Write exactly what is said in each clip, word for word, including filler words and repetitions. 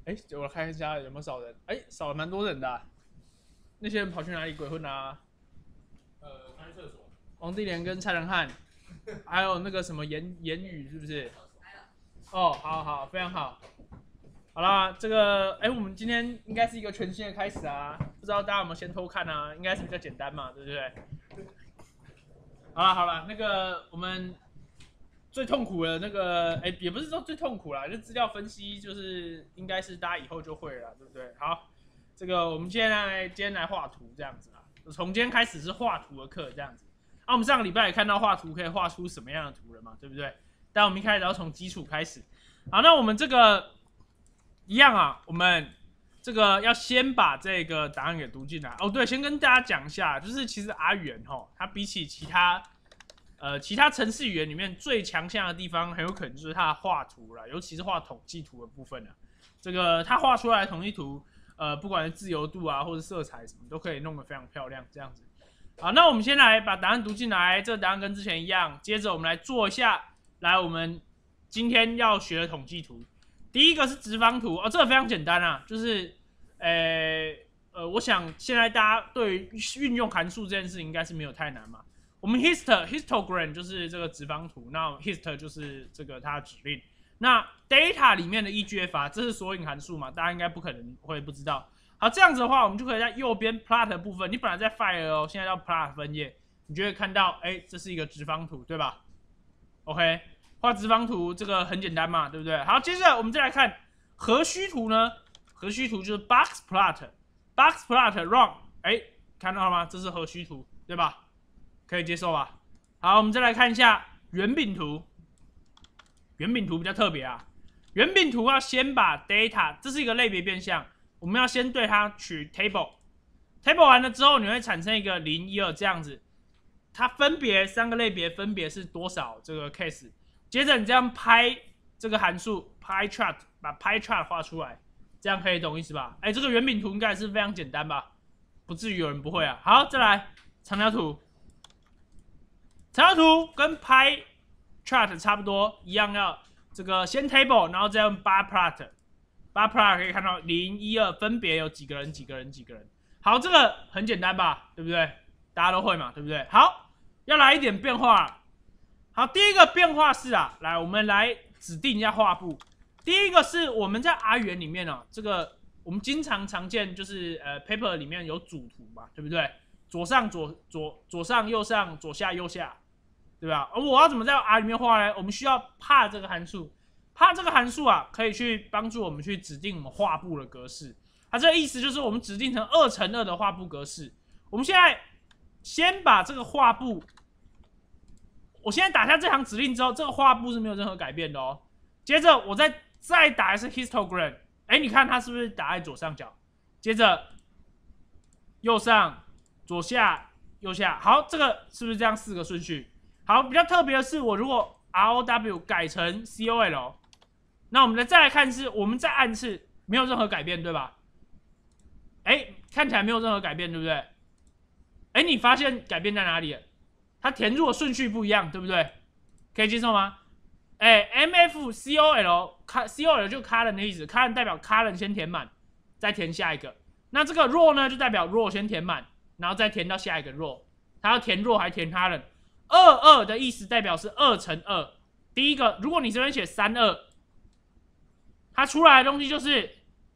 哎，我看一下有没有少人。哎，少了蛮多人的啊、那些人跑去哪里鬼混啊？ 呃，他去厕所。 王帝莲跟蔡仁汉，还有那个什么言言语，是不是？哦，好好，非常好。好啦，这个哎，我们今天应该是一个全新的开始啊，不知道大家有没有先偷看啊？应该是比较简单嘛，对不对？好了好了，那个我们最痛苦的那个，哎，也不是说最痛苦啦，就资料分析，就是应该是大家以后就会了，对不对？好，这个我们现在今天来画图这样子啦，从今天开始是画图的课这样子。啊，我们上个礼拜也看到画图可以画出什么样的图了嘛，对不对？但我们一开始要从基础开始。好，那我们这个一样啊，我们这个要先把这个答案给读进来。哦，对，先跟大家讲一下，就是其实 R 语言哈，它比起其他呃其他程式语言里面最强项的地方，很有可能就是它画图了，尤其是画统计图的部分了。这个它画出来的统计图，呃，不管是自由度啊，或者色彩什么，都可以弄得非常漂亮，这样子。好，那我们先来把答案读进来，这个答案跟之前一样。接着我们来做一下，来我们今天要学的统计图。第一个是直方图，哦，这个非常简单啊，就是，呃呃，我想现在大家对于运用函数这件事应该是没有太难嘛。我们 hist histogram 就是这个直方图，那 hist 就是这个它的指令。那 data 里面的 E G F 啊，这是索引函数嘛，大家应该不可能会不知道。好，这样子的话，我们就可以在右边 plot 的部分，你本来在 file 哦，现在到 plot 分页，你就会看到，哎，这是一个直方图，对吧 ？OK， 画直方图这个很简单嘛，对不对？好，接着我们再来看核虚图呢，核虚图就是 box plot，box plot run， 哎，看到了吗？这是核虚图，对吧？可以接受吧？好，我们再来看一下圆饼图，圆饼图比较特别啊，圆饼图要先把 data， 这是一个类别变项。我们要先对它取 table，table 完了之后，你会产生一个零一二这样子，它分别三个类别分别是多少这个 case， 接着你这样拍这个函数 pie chart， 把 pie chart 画出来，这样可以懂意思吧？哎，这个圆饼图应该也是非常简单吧？不至于有人不会啊。好，再来长条图，长条图跟 pie chart 差不多，一样要这个先 table， 然后再用 bar plot。八 plot 可以看到零、一、二分别有几个人、几个人、几个人。好，这个很简单吧，对不对？大家都会嘛，对不对？好，要来一点变化。好，第一个变化是啊，来我们来指定一下画布。第一个是我们在 R 语言里面啊，这个我们经常常见就是呃 paper 里面有主图嘛，对不对？左上左左左上右上左下右下，对吧？而我要怎么在 R 里面画呢？我们需要 par 这个函数。它这个函数啊，可以去帮助我们去指定我们画布的格式。它这个意思就是我们指定成二乘二的画布格式。我们现在先把这个画布，我现在打下这行指令之后，这个画布是没有任何改变的哦。接着我再再打一次 histogram， 哎，你看它是不是打在左上角？接着右上、左下、右下，好，这个是不是这样四个顺序？好，比较特别的是，我如果 R O W 改成 C O L。那我们再来看是，我们再按次没有任何改变，对吧？哎，看起来没有任何改变，对不对？哎，你发现改变在哪里了？它填入的顺序不一样，对不对？可以接受吗？哎 ，M F C O L，C O L 就 column 的意思 ，column 代表 column 先填满，再填下一个。那这个 row 呢，就代表 row 先填满，然后再填到下一个 row。它要填 row 还填 column。二二的意思代表是二乘二。第一个，如果你这边写三二。它出来的东西就是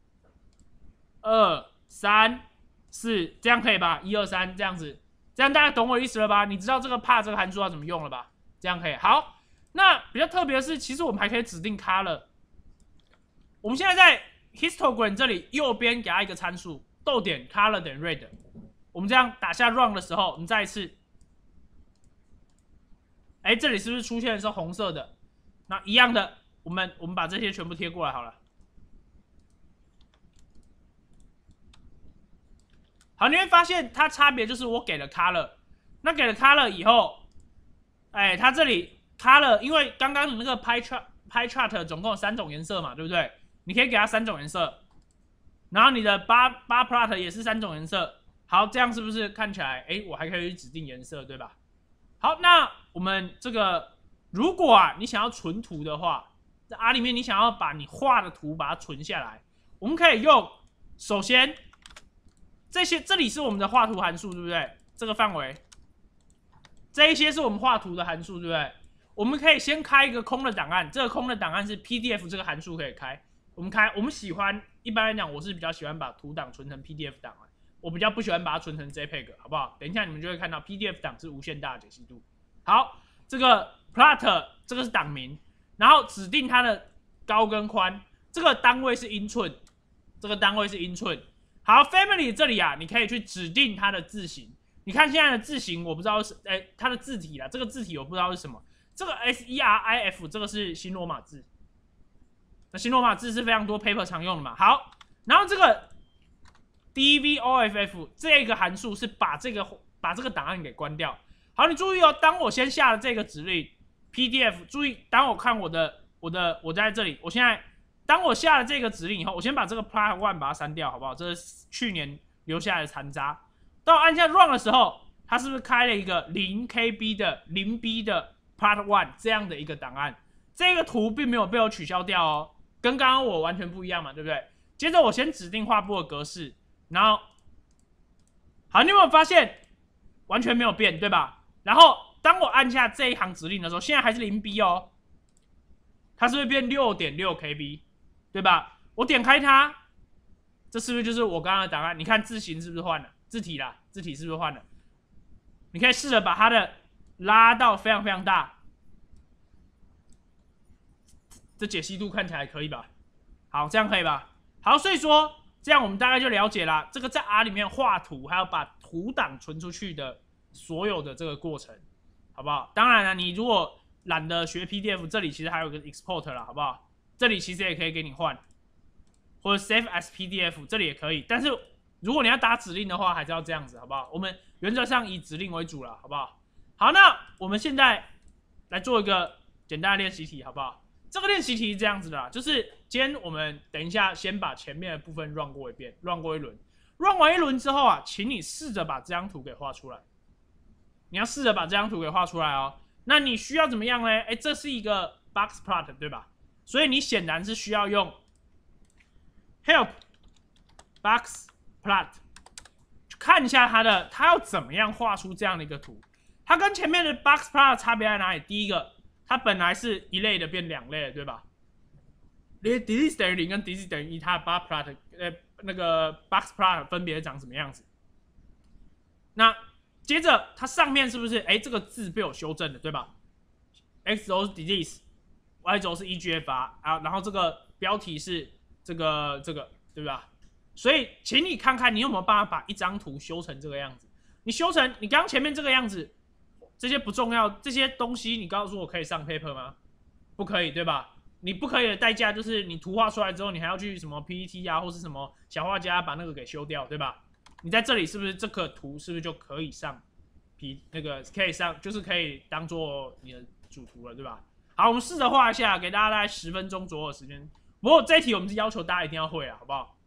二三四，这样可以吧？一二三这样子，这样大家懂我的意思了吧？你知道这个 par 这个函数要怎么用了吧？这样可以。好，那比较特别的是，其实我们还可以指定 color。我们现在在 histogram 这里右边给它一个参数，逗点 color 等于 red。我们这样打下 run 的时候，我们再一次，哎，这里是不是出现的是红色的？那一样的。我们我们把这些全部贴过来好了。好，你会发现它差别就是我给了 color， 那给了 color 以后，哎，它这里 color， 因为刚刚你那个 pie chart pie chart 总共有三种颜色嘛，对不对？你可以给它三种颜色，然后你的 bar bar plot 也是三种颜色。好，这样是不是看起来，哎，我还可以指定颜色，对吧？好，那我们这个如果啊，你想要存图的话。在 R 里面，你想要把你画的图把它存下来， 我们可以用，首先这些这里是我们的画图函数，对不对？这个范围，这一些是我们画图的函数，对不对？我们可以先开一个空的档案，这个空的档案是 P D F 这个函数可以开。我们开，我们喜欢，一般来讲，我是比较喜欢把图档存成 P D F 档案，我比较不喜欢把它存成 JPEG， 好不好？等一下你们就会看到 P D F 档是无限大的解析度。好，这个 plot 这个是档名，然后指定它的高跟宽，这个单位是英寸，这个单位是英寸。好 ，family 这里啊，你可以去指定它的字形。你看现在的字形，我不知道是，哎、欸，它的字体啦，这个字体我不知道是什么。这个 S E R I F 这个是新罗马字，那新罗马字是非常多 paper 常用的嘛。好，然后这个 D V O F F 这个函数是把这个把这个档案给关掉。好，你注意哦，当我先下了这个指令 P D F， 注意，当我看我的我的我在这里，我现在当我下了这个指令以后，我先把这个 plot one 把它删掉，好不好？这是去年留下来的残渣。当我按下 run 的时候，它是不是开了一个零 K B 的零 B 的 plot one 这样的一个档案？这个图并没有被我取消掉哦，跟刚刚我完全不一样嘛，对不对？接着我先指定画布的格式，然后好，你有没有发现完全没有变，对吧？然后当我按下这一行指令的时候，现在还是零 B 哦，它是不是变 六点六 K B， 对吧？我点开它，这是不是就是我刚刚的档案？你看字形是不是换了？字体啦，字体是不是换了？你可以试着把它的拉到非常非常大，这解析度看起来可以吧？好，这样可以吧？好，所以说这样我们大概就了解了这个在 R 里面画图，还有把图档存出去的所有的这个过程，好不好？当然了，你如果懒得学 P D F， 这里其实还有个 export 啦，好不好？这里其实也可以给你换，或者 save as P D F， 这里也可以，但是如果你要打指令的话，还是要这样子，好不好？我们原则上以指令为主了，好不好？好，那我们现在来做一个简单的练习题，好不好？这个练习题是这样子的啦，就是今天我们等一下先把前面的部分 run 过一遍 ，run 过一轮 ，run 完一轮之后啊，请你试着把这张图给画出来。你要试着把这张图给画出来哦。那你需要怎么样呢？哎，这是一个 box plot， 对吧？所以你显然是需要用 help box plot 去看一下它的，它要怎么样画出这样的一个图。它跟前面的 box plot 差别在哪里？第一个，它本来是一类的变两类的，对吧？连 delete 等于零跟 delete 等于一，它的 box plot 呃那个 box plot 分别长什么样子？那接着它上面是不是哎这个字被我修正了，对吧 ？X 轴是 delete，Y 轴是 E G F R 啊，然后这个标题是这个这个，对吧？所以请你看看你有没有办法把一张图修成这个样子。你修成你刚刚前面这个样子，这些不重要，这些东西你告诉我可以上 paper 吗？不可以，对吧？你不可以的代价就是你图画出来之后，你还要去什么 P P T 啊，或是什么小画家把那个给修掉，对吧？你在这里是不是这个图是不是就可以上 P 那个可以上，就是可以当做你的主图了，对吧？好，我们试着画一下，给大家大概十分钟左右的时间。不过这一题我们是要求大家一定要会啊，好不好？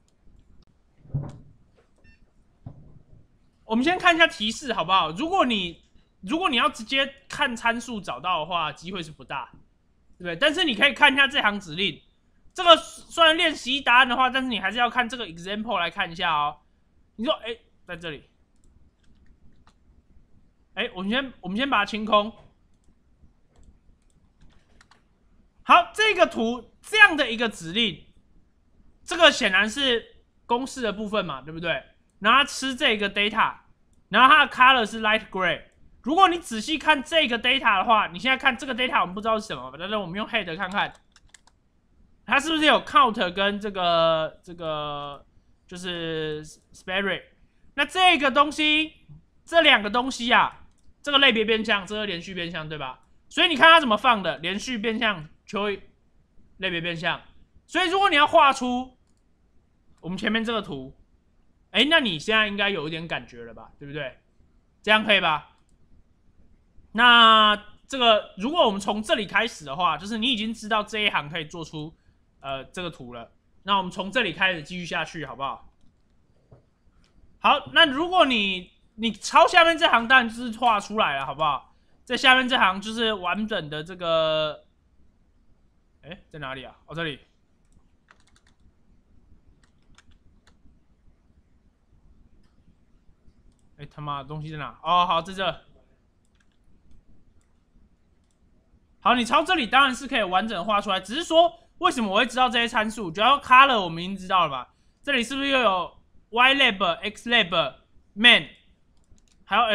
我们先看一下提示，好不好？如果你如果你要直接看参数找到的话，机会是不大，对不对？但是你可以看一下这行指令，这个虽然练习答案的话，但是你还是要看这个 example 来看一下哦。你说，哎，在这里，哎，我们先我们先把它清空。好，这个图这样的一个指令，这个显然是公式的部分嘛，对不对？然后它吃这个 data， 然后它的 color 是 light gray。如果你仔细看这个 data 的话，你现在看这个 data， 我们不知道是什么，但是我们用 head 看看，它是不是有 count 跟这个这个就是 spare rate？ 那这个东西，这两个东西啊，这个类别变项，这个连续变项，对吧？所以你看它怎么放的，连续变项求类别变项。所以如果你要画出我们前面这个图，哎，那你现在应该有一点感觉了吧，对不对？这样可以吧？那这个如果我们从这里开始的话，就是你已经知道这一行可以做出呃这个图了。那我们从这里开始继续下去，好不好？好，那如果你你抄下面这行，当然就是画出来了，好不好？在下面这行就是完整的这个，哎，在哪里啊？哦，这里。 哎、欸、他妈的东西在哪？哦，好，在这。好，你抄这里当然是可以完整画出来，只是说为什么我会知道这些参数？主要 color 我们已经知道了吧？这里是不是又有 ylab、xlab、man， 还有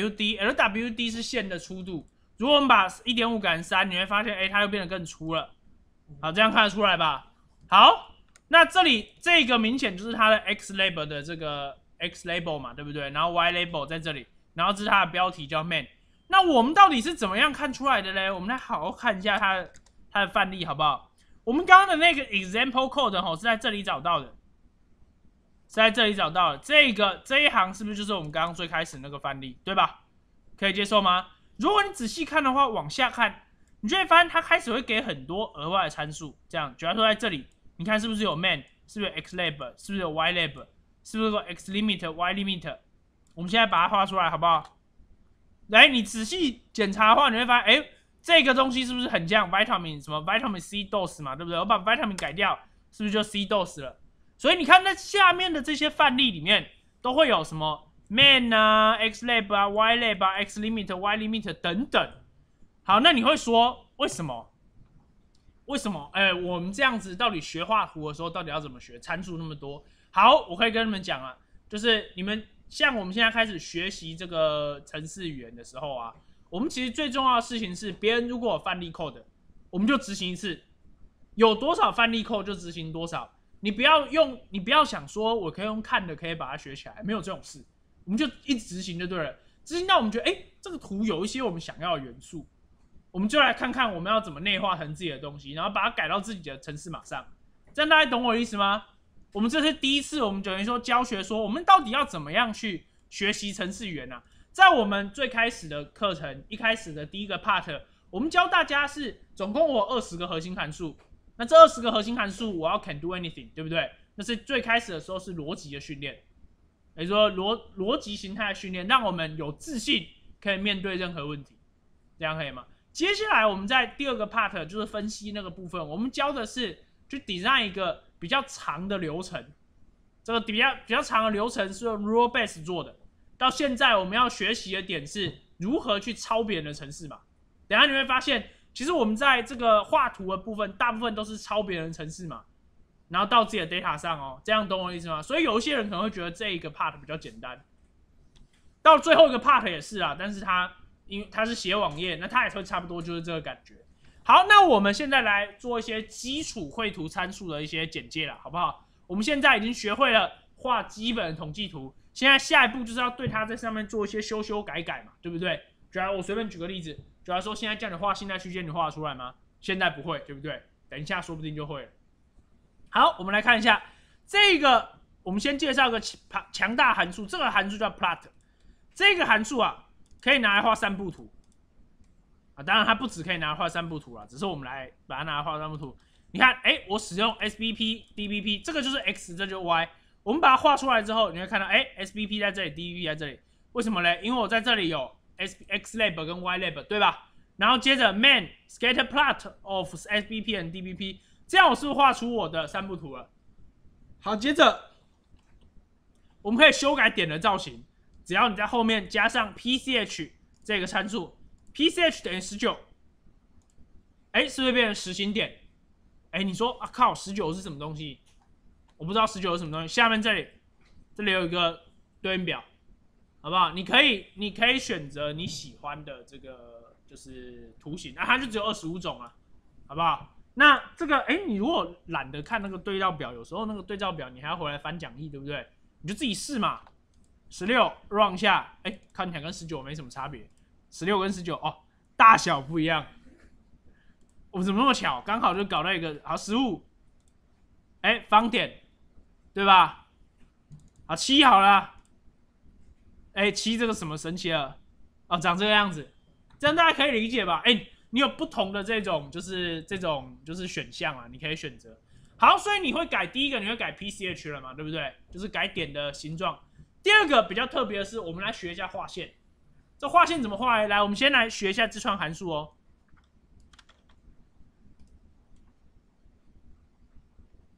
lwd？lwd 是线的粗度。如果我们把 一点五 改成三，你会发现，哎、欸，它又变得更粗了。好，这样看得出来吧？好，那这里这个明显就是它的 xlab 的这个 x label 嘛，对不对？然后 y label 在这里，然后这是它的标题叫 man。那我们到底是怎么样看出来的嘞？我们来好好看一下它的它的范例，好不好？我们刚刚的那个 example code 吼是在这里找到的，是在这里找到的。这个这一行是不是就是我们刚刚最开始那个范例，对吧？可以接受吗？如果你仔细看的话，往下看，你就会发现它开始会给很多额外的参数。这样，举例说在这里，你看是不是有 man， 是不是有 x lab， 是不是有 y lab， 是不是有 x limit、y limit？ 我们现在把它画出来，好不好？来，你仔细检查的话，你会发现，哎，这个东西是不是很像 vitamin 什么 vitamin C dose 嘛，对不对？我把 vitamin 改掉，是不是就 C dose 了？所以你看，那下面的这些范例里面都会有什么 man 啊、x lab 啊、y lab 啊、x limit、y limit 等等。好，那你会说为什么？为什么？哎，我们这样子到底学画图的时候，到底要怎么学？参数那么多。好，我可以跟你们讲啊，就是你们。像我们现在开始学习这个程式语言的时候啊，我们其实最重要的事情是，别人如果有范例 code， 我们就执行一次，有多少范例 code 就执行多少。你不要用，你不要想说我可以用看的可以把它学起来，没有这种事，我们就一直执行就对了。执行到我们觉得，哎、欸，这个图有一些我们想要的元素，我们就来看看我们要怎么内化成自己的东西，然后把它改到自己的程式码上。这样大家懂我的意思吗？我们这是第一次，我们等于说教学说，我们到底要怎么样去学习程式语言啊？在我们最开始的课程，一开始的第一个 part， 我们教大家是总共我有二十个核心函数，那这二十个核心函数我要 can do anything， 对不对？那是最开始的时候是逻辑的训练，也就是说逻逻辑形态的训练，让我们有自信可以面对任何问题，这样可以吗？接下来我们在第二个 part 就是分析那个部分，我们教的是去 design 一个比较长的流程，这个比较比较长的流程是用 rule base 做的。到现在我们要学习的点是如何去抄别人的程式码。等一下你会发现，其实我们在这个画图的部分，大部分都是抄别人的程式码，然后到自己的 data 上哦。这样懂我的意思吗？所以有一些人可能会觉得这一个 part 比较简单，到最后一个 part 也是啊，但是他因为他是写网页，那他也会差不多就是这个感觉。好，那我们现在来做一些基础绘图参数的一些简介了，好不好？我们现在已经学会了画基本的统计图，现在下一步就是要对它在上面做一些修修改改嘛，对不对？主要我随便举个例子，主要说现在叫你画信贷区间，你画得出来吗？现在不会，对不对？等一下说不定就会了。好，我们来看一下这个，我们先介绍一个强大函数，这个函数叫 plot， 这个函数啊可以拿来画三步图。啊，当然它不只可以拿来画三步图啦，只是我们来把它拿来画三步图。你看，哎、欸，我使用 S B P、D B P， 这个就是 x， 这就是 y。我们把它画出来之后，你会看到，哎、欸、，S B P 在这里 ，D B P 在这里，为什么嘞？因为我在这里有 x lab 跟 y lab， 对吧？然后接着 man scatter plot of S B P and D B P， 这样我是不是画出我的三步图了？好，接着我们可以修改点的造型，只要你在后面加上 P C H 这个参数。P C H 等于十九，哎，是不是变成实行点？哎，你说啊靠，十九是什么东西？我不知道十九是什么东西。下面这里，这里有一个对应表，好不好？你可以，你可以选择你喜欢的这个就是图形，啊，它就只有二十五种啊，好不好？那这个，哎，你如果懒得看那个对照表，有时候那个对照表你还要回来翻讲义，对不对？你就自己试嘛。十六 run 下，哎，看起来跟十九没什么差别。十六跟十九哦，大小不一样。我怎么那么巧，刚好就搞到一个好十五，哎，方点，对吧？好七好了，哎七这个什么神奇了？哦，长这个样子，这样大家可以理解吧？哎，你有不同的这种就是这种就是选项啊，你可以选择。好，所以你会改第一个，你会改 P C H 了嘛，对不对？就是改点的形状。第二个比较特别的是，我们来学一下画线。这画线怎么画？来，我们先来学一下这串函数哦。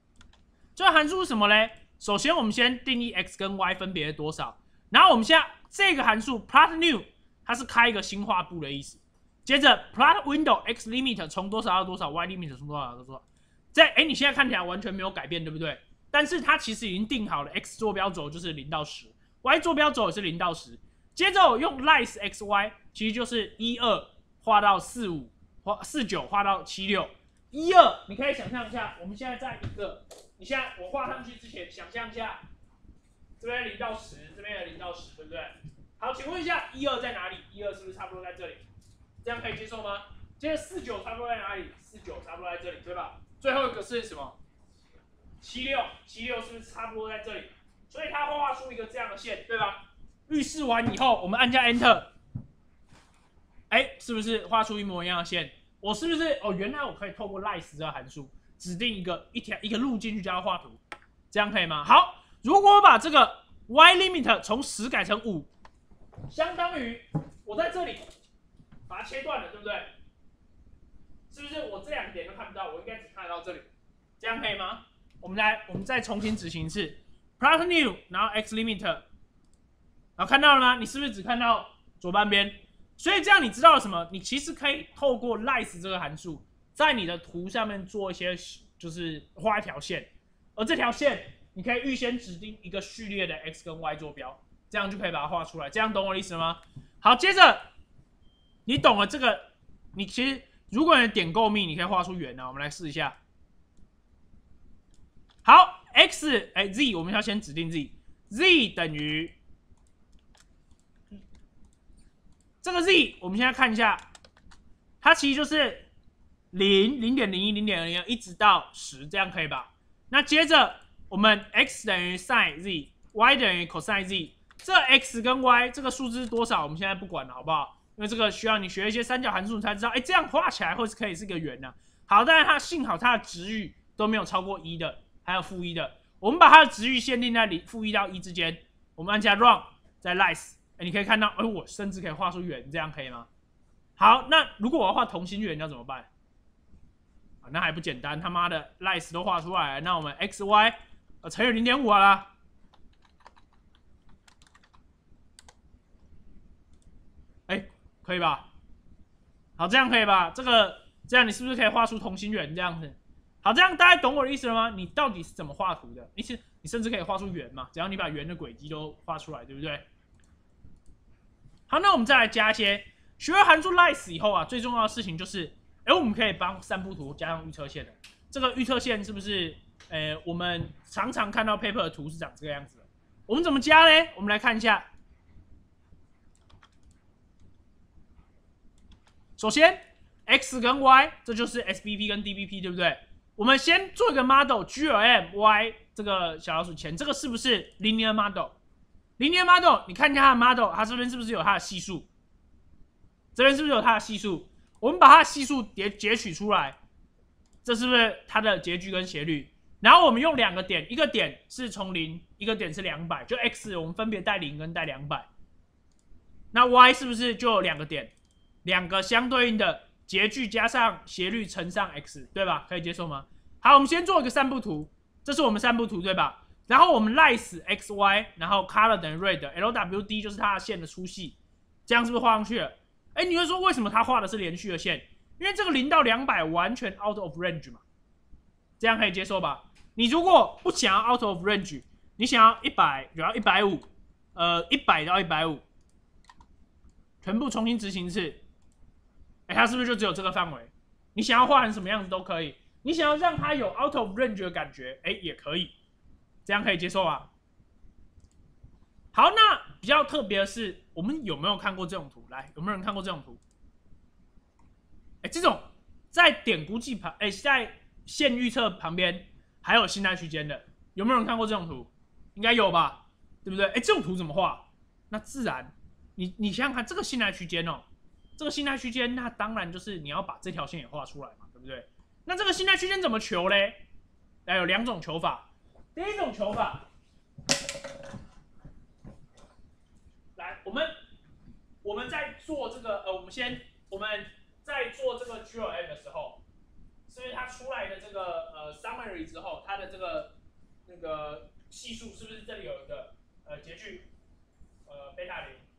这串函数是什么嘞？首先，我们先定义 x 跟 y 分别是多少，然后我们现在这个函数 plot new 它是开一个新画布的意思。接着 plot window x limit 从多少到多少 y limit 从多少到多少。在哎，你现在看起来完全没有改变，对不对？但是它其实已经定好了 x 坐标轴就是零到十 ，y 坐标轴也是零到十。接着我用 lice xy 其实就是一二画到四五，画四九画到七六。一二你可以想象一下，我们现在在一个，你现在我画上去之前，想象一下，这边零到十，这边的零到十，对不对？好，请问一下一二在哪里？一二是不是差不多在这里？这样可以接受吗？接着四九差不多在哪里？四九差不多在这里，对吧？最后一个是什么？七六，七六是不是差不多在这里？所以它会画出一个这样的线，对吧？预示完以后，我们按下 Enter， 哎，是不是画出一模一样的线？我是不是哦？原来我可以透过 lice 这个函数指定一个一条一个路径去教它画图，这样可以吗？好，如果我把这个 y limit 从十改成五，相当于我在这里把它切断了，对不对？是不是我这两点都看不到？我应该只看得到这里，这样可以吗？我们来，我们再重新执行一次 plot new， 然后 x limit， 然后看到了吗？你是不是只看到左半边？所以这样你知道了什么？你其实可以透过 lice 这个函数，在你的图上面做一些，就是画一条线，而这条线你可以预先指定一个序列的 x 跟 y 坐标，这样就可以把它画出来。这样懂我的意思吗？好，接着你懂了这个，你其实如果你的点够密，你可以画出圆啊。我们来试一下。好 ，x 哎 z 我们要先指定 z，z 等于这个 z， 我们现在看一下，它其实就是零、零点零一、零点零一一直到十，这样可以吧？那接着我们 x 等于 sin z，y 等于 cos z， 这 x 跟 y 这个数字是多少？我们现在不管了，好不好？因为这个需要你学一些三角函数，你才知道，哎，这样画起来会是可以是个圆呢、啊。好，但是它幸好它的值域都没有超过一的。还有负一的，我们把它的值域限定在零负一到一之间。我们按下 run， 再 lice， 哎，你可以看到，哎，我甚至可以画出圆，这样可以吗？好，那如果我要画同心圆要怎么办？啊，那还不简单，他妈的 lice 都画出来了，那我们 x y 呃乘以 零点五 好了。哎，可以吧？好，这样可以吧？这个这样你是不是可以画出同心圆这样子？好，这样大家懂我的意思了吗？你到底是怎么画图的？你是你甚至可以画出圆嘛？只要你把圆的轨迹都画出来，对不对？好，那我们再来加一些学会函数 lice 以后啊，最重要的事情就是，哎，我们可以帮散布图加上预测线的。这个预测线是不是？呃，我们常常看到 paper 的图是长这个样子的。我们怎么加呢？我们来看一下。首先 ，x 跟 y 这就是 S B P 跟 D B P， 对不对？我们先做一个 model G L M Y 这个小老鼠钳，这个是不是 linear model？linear model， 你看一下它的 model， 它这边是不是有它的系数？这边是不是有它的系数？我们把它的系数截截取出来，这是不是它的截距跟斜率？然后我们用两个点，一个点是从零，一个点是两百，就 x 我们分别带零跟带两百。那 y 是不是就有两个点，两个相对应的？截距加上斜率乘上 x， 对吧？可以接受吗？好，我们先做一个散布图，这是我们散布图，对吧？然后我们 lice xy， 然后 color 等于 red，L W D 就是它的线的粗细，这样是不是画上去了？哎，你会说为什么它画的是连续的线？因为这个零到两百完全 out of range 嘛，这样可以接受吧？你如果不想要 out of range， 你想要一百，然后一百五，呃，一百到一百五，全部重新执行一次。哎，它是不是就只有这个范围？你想要画成什么样子都可以。你想要让它有 out of range 的感觉，哎，也可以，这样可以接受啊。好，那比较特别的是，我们有没有看过这种图？来，有没有人看过这种图？哎，这种在点估计旁，哎，在线预测旁边还有信赖区间的，有没有人看过这种图？应该有吧，对不对？哎，这种图怎么画？那自然，你你想想看，这个信赖区间哦。这个信赖区间，那当然就是你要把这条线也画出来嘛，对不对？那这个信赖区间怎么求嘞？来，有两种求法。第一种求法，来，我们我们在做这个，呃，我们先我们在做这个 G L M 的时候，是不是它出来的这个呃 summary 之后，它的这个那个系数是不是这里有一个呃截距呃贝塔零？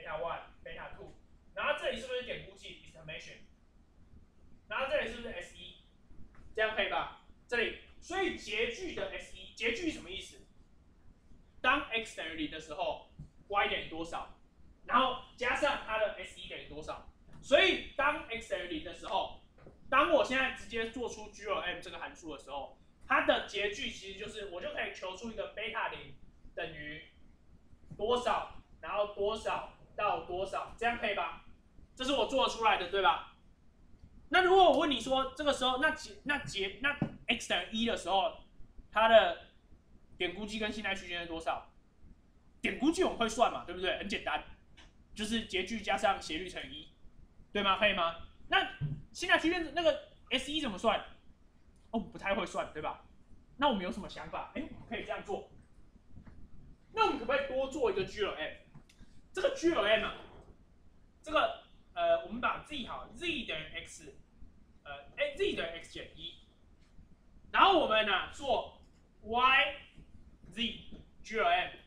beta one beta two， 然后这里是不是点估计 estimation， 然后这里是不是 S 一， 这样可以吧？这里，所以截距的 S 一， 截距什么意思？当 x 等于零的时候 ，y 等于多少？然后加上它的 S 一等于多少？所以当 x 等于零的时候，当我现在直接做出 G O M 这个函数的时候，它的截距其实就是我就可以求出一个贝塔零等于多少，然后多少到多少，这样可以吧？这是我做出来的，对吧？那如果我问你说，这个时候那截那截那 x 等于一的时候，它的点估计跟信赖区间是多少？点估计我们会算嘛，对不对？很简单，就是截距加上斜率乘以一，对吗？可以吗？那信赖区间那个 S 一怎么算？哦，不太会算，对吧？那我们有什么想法？哎，我们可以这样做。那我们可不可以多做一个 G L M？ 这个 G L M 啊，这个呃，我们把 z 好 ，z 等于 x， 呃，哎 z 等于 x 减一，然后我们呢、啊、做 y z G L M。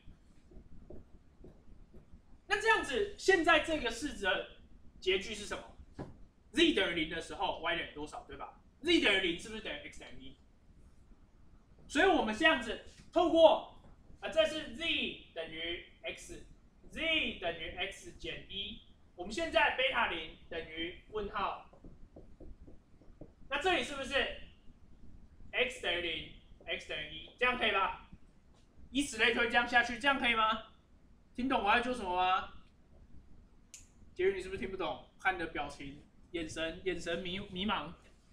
那这样子，现在这个式子的截距是什么 ？z 等于零的时候 ，y 等于多少，对吧 ？z 等于零是不是等于 x 等于一？所以我们这样子透过啊，这是 z 等于 x，z 等于 x 减一。我们现在贝塔零等于问号，那这里是不是 x 等于零 ，x 等于一？这样可以吧？以此类推，这样下去，这样可以吗？听懂我在做什么吗？杰宇，你是不是听不懂？看你的表情、眼神、眼神迷迷茫，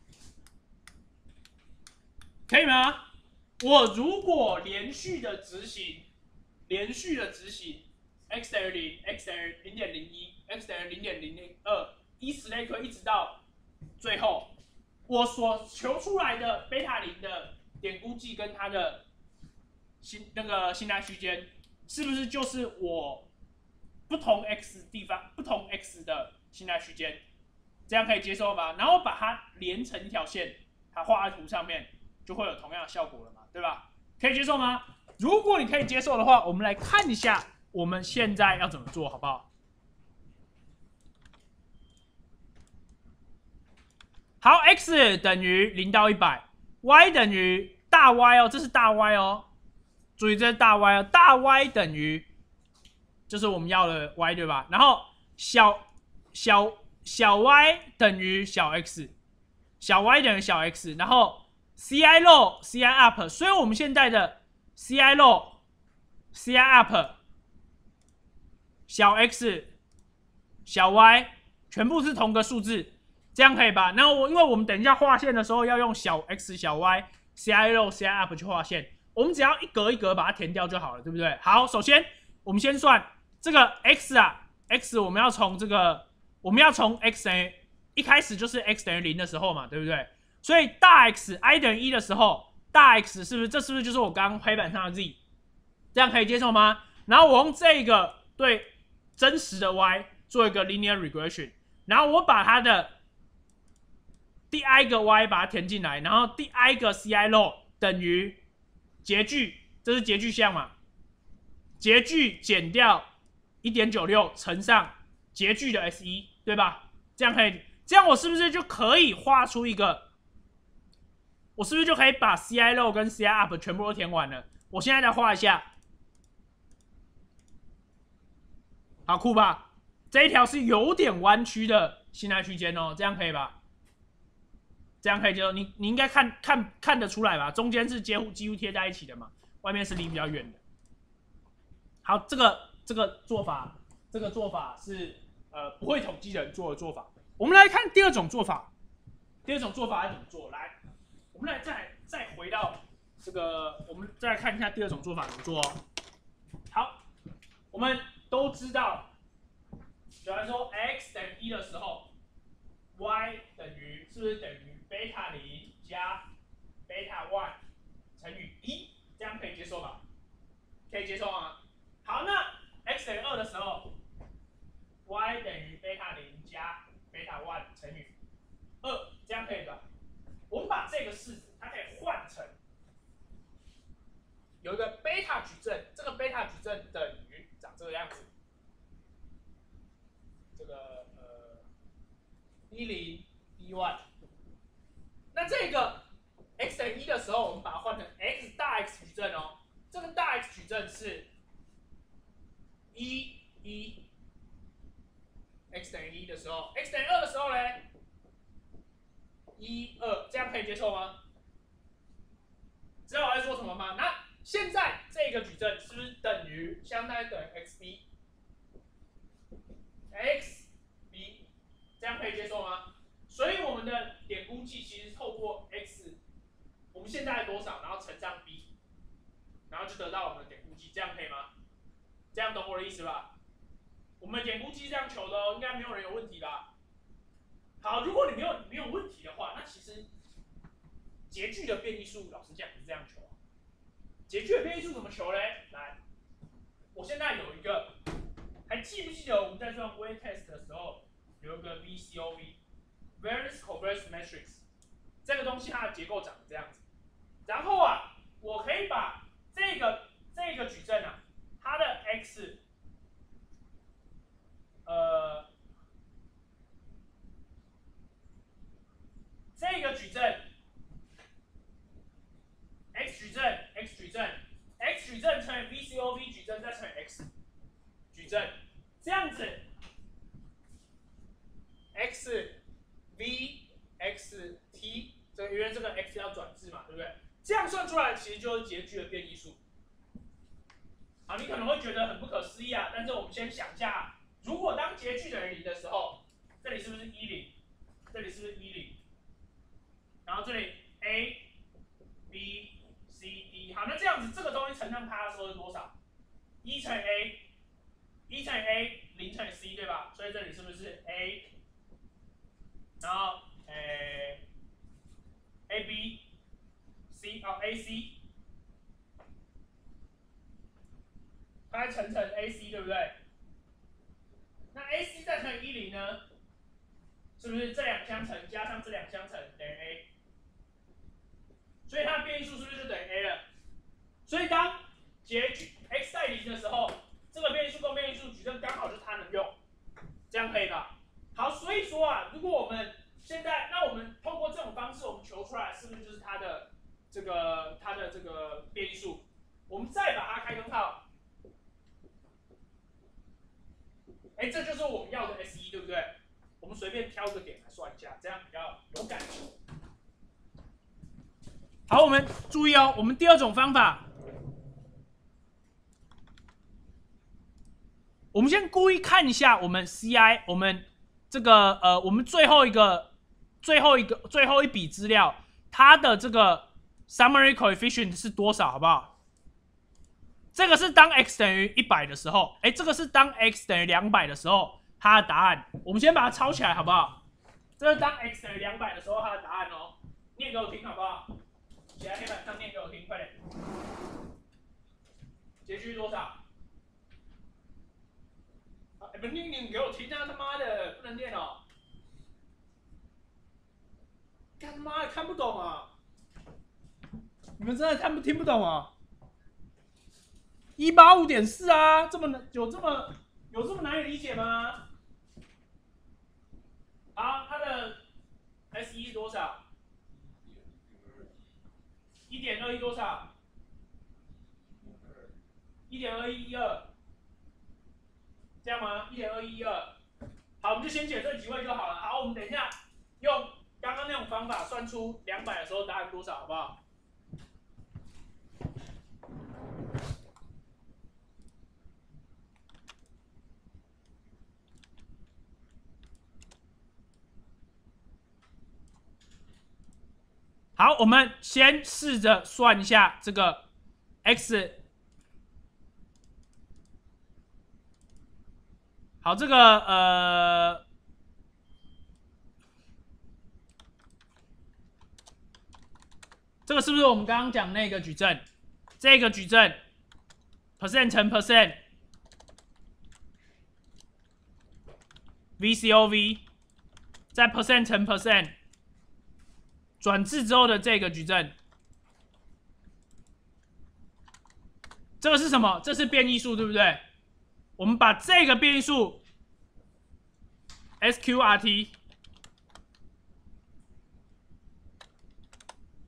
可以吗？我如果连续的执行，连续的执行 x 等于零 ，x 等于零点零一 ，x 等于零点零零二，以此类推，一直到最后，我所求出来的贝塔零的点估计跟它的信那个信赖区间，是不是就是我不同 x 地方不同 x 的信赖区间？这样可以接受吗？然后把它连成一条线，它画在图上面，就会有同样的效果了嘛，对吧？可以接受吗？如果你可以接受的话，我们来看一下我们现在要怎么做，好不好？好 ，x 等于零到一百 ，y 等于大 Y 哦，这是大 Y 哦，注意这是大 Y 哦，大 Y 等于就是我们要的 Y 对吧？然后小小小 y 等于小 x， 小 y 等于小 x， 然后 ci low ci up， 所以我们现在的 ci low ci up 小 x 小 y 全部是同个数字，这样可以吧？那我因为我们等一下画线的时候要用小 x 小 y ci low ci up 去画线，我们只要一格一格把它填掉就好了，对不对？好，首先我们先算这个 x 啊 ，x 我们要从这个。我们要从 x 等于一开始就是 x 等于零的时候嘛，对不对？所以大 x i 等于一的时候，大 x 是不是这是不是就是我刚刚黑板上的 z？ 这样可以接受吗？然后我用这个对真实的 y 做一个 linear regression， 然后我把它的第 i 个 y 把它填进来，然后第 i 个 ci low 等于截距，这是截距项嘛？截距减掉 一点九六 乘上截距的 S 一， 对吧？这样可以，这样我是不是就可以画出一个？我是不是就可以把 ci low 跟 ci up 全部都填完了？我现在来画一下，好酷吧？这一条是有点弯曲的信赖区间哦，这样可以吧？这样可以接受，你你应该看看看得出来吧？中间是几乎几乎贴在一起的嘛，外面是离比较远的。好，这个这个做法，这个做法是。呃，不会统计的人做的做法。我们来看第二种做法。第二种做法要怎么做？来，我们来再再回到这个，我们再来看一下第二种做法怎么做哦。好，我们都知道，比方说 x 等于一的时候 ，y 等于是不是等于贝塔零加贝塔 one 乘以一？这样可以接受吧？可以接受吗？好，那 x 等于二的时候。y 等于贝塔零加贝塔 one 乘以二，这样可以吧？我们把这个式子，它可以换成有一个贝塔矩阵，这个贝塔矩阵等于长这个样子。 一零 b one。那这个 x 等于一的时候，我们把它换成 x 大 X 矩阵哦。这个大 X 矩阵是一一 x 等于一的时候 ，x 等于二的时候呢，一二，这样可以接受吗？知道我在说什么吗？那现在这个矩阵是不是等于相当于等于 xb？x b， 这样可以接受吗？所以我们的点估计其实透过 x， 我们现在多少，然后乘上 b， 然后就得到我们的点估计，这样可以吗？这样懂我的意思吧？我们点估计这样求的哦，应该没有人有问题吧？好，如果你没有没有问题的话，那其实截距的变异数，老实讲是这样求啊。截距的变异数怎么求嘞？来，我现在有一个，还记不记得我们在算 weight test 的时候，有一个 V C O V，variance covariance matrix， 这个东西它的结构长这样子。然后啊，我可以把这个这个矩阵啊，它的 x， 呃，这个矩阵 x 矩阵 x 矩阵 x 矩阵乘以 V C O V 矩阵再乘以 x 矩阵，这样子 x v x t， 这个因为这个 x 要转置嘛，对不对？这样算出来其实就是截距的变异数。好，你可能会觉得很不可思议啊，但是我们先想一下，如果当截距等于零的时候，这里是不是一零？这里是不是一零？然后这里 a b c d， 好，那这样子这个东西乘上它的时候是多少？一乘以 a， 一乘以 a， 零乘以 c， 对吧？所以这里是不是 a， 然后诶 a b c 哦 a c， 它乘乘 a c 对不对？那 a c 再乘以一零呢？是不是这两相乘加上这两相乘等于 a？ 所以它的变异数是不是就等于 a 了？所以当截距 x 在零的时候，这个变异数跟变异数矩阵刚好就是它能用，这样可以吧？好，所以说啊，如果我们现在，那我们通过这种方式，我们求出来是不是就是它的这个它的这个变异数？我们再把它开根号，哎，这就是我们要的 S 一， 对不对？我们随便挑个点来算一下，这样比较有感觉。好，我们注意哦，我们第二种方法，我们先故意看一下我们 C I， 我们这个呃，我们最后一个、最后一个、最后一笔资料，它的这个 summary coefficient 是多少，好不好？这个是当 x 等于一百的时候，哎，这个是当 x 等于两百的时候，它的答案，我们先把它抄起来，好不好？这是当 x 等于两百的时候，它的答案哦，念给我听，好不好？写在黑板上念给我听，快点。截距多少？哎，不念念给我听啊！他妈的，不能念哦！干他妈的看不懂啊！你们真的看不听不懂啊？一八五点四啊，这么难有这么有这么难以理解吗？好，它的 S 一 是多少？一点二一多少？一点二一一二，这样吗？一点二一一二。好，我们就先解这几位就好了。好，我们等一下用刚刚那种方法算出两百的时候答案多少，好不好？好，我们先试着算一下这个 x。好，这个呃，这个是不是我们刚刚讲那个矩阵？这个矩阵 percent 乘 percent V C O V， 在 percent 乘 percent 转置之后的这个矩阵，这个是什么？这是变异数，对不对？我们把这个变异数 S Q R T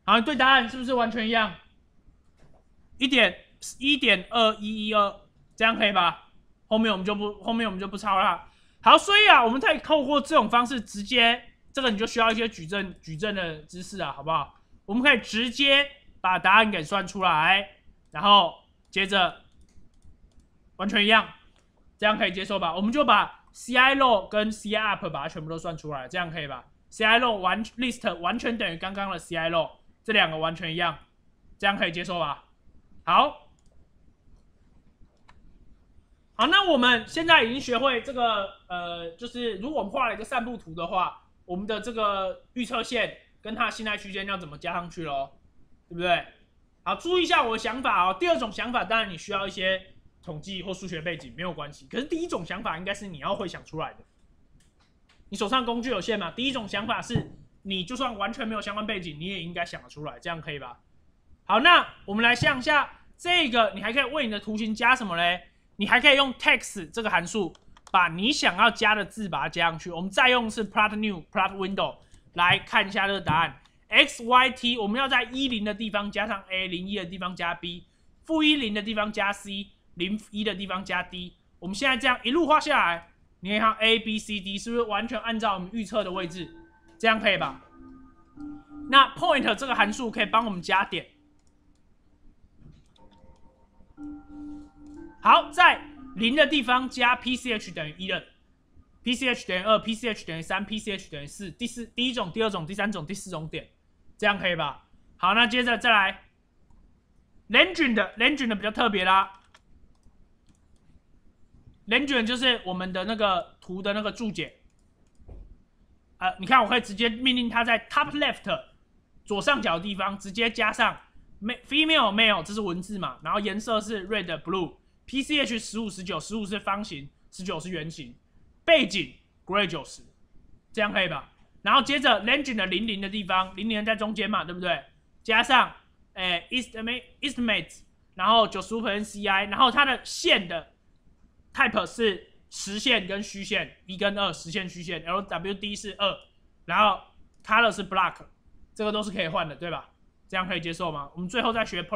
好，对答案是不是完全一样？一点一点二一一二，这样可以吧？后面我们就不后面我们就不抄了。好，所以啊，我们可以透过这种方式直接，这个你就需要一些举证举证的知识啊，好不好？我们可以直接把答案给算出来，然后接着完全一样，这样可以接受吧？我们就把 C I low 跟 C I up 把它全部都算出来，这样可以吧 ？C I low 完 list 完全等于刚刚的 C I low， 这两个完全一样，这样可以接受吧？好，好，那我们现在已经学会这个，呃，就是如果我们画了一个散布图的话，我们的这个预测线跟它的信赖区间要怎么加上去咯，对不对？好，注意一下我的想法哦。第二种想法，当然你需要一些统计或数学背景，没有关系。可是第一种想法应该是你要会想出来的。你手上工具有限嘛？第一种想法是你就算完全没有相关背景，你也应该想得出来，这样可以吧？好，那我们来想一下，这个你还可以为你的图形加什么嘞？你还可以用 text 这个函数，把你想要加的字把它加上去。我们再用是 plot new plot window 来看一下这个答案。x y t 我们要在一零的地方加上 a， 零一的地方加 b， 负一零的地方加 c， 零一的地方加 d。我们现在这样一路画下来，你可以看 a b c d 是不是完全按照我们预测的位置？这样可以吧？那 point 这个函数可以帮我们加点。好，在零的地方加 P C H 等于一的 ，P C H 等于二 ，P C H 等于三 ，P C H 等于四，第四第一种、第二种、第三种、第四种点，这样可以吧？好，那接着再来 Langevin 的 Langevin 的比较特别啦 ，Langevin 就是我们的那个图的那个注解。呃，你看，我可以直接命令它在 top left 左上角的地方直接加上 female male， 这是文字嘛，然后颜色是 red blue。P C H 十五、十九， 十五是方形，十九是圆形，背景 gray 九十，这样可以吧？然后接着 Langevin 的零零的地方，零零在中间嘛，对不对？加上诶 estimate estimate， 然后 百分之九十五 C I， 然后它的线的 type 是实线跟虚线，一跟二实线虚线 ，L W D 是二，然后 color 是 black， 这个都是可以换的，对吧？这样可以接受吗？我们最后再学